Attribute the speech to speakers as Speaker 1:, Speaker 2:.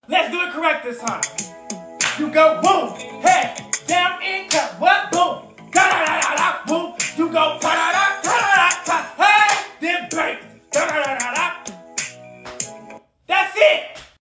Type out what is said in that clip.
Speaker 1: Let's do it correct this time. You go boom, head down and cut. What? Boom. Da da da da da. Boom. You go da da da da da da. Hey, then break. Da da da da da. That's it.